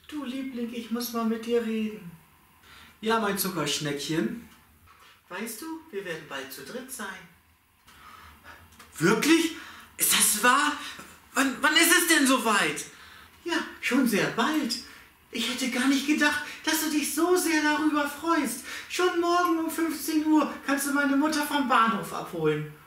Du Liebling, ich muss mal mit dir reden. Ja, mein Zuckerschneckchen. Weißt du, wir werden bald zu dritt sein. Wirklich? Ist das wahr? Wann ist es denn soweit? Ja, schon sehr bald. Ich hätte gar nicht gedacht, dass du dich so sehr darüber freust. Schon morgen um 15 Uhr kannst du meine Mutter vom Bahnhof abholen.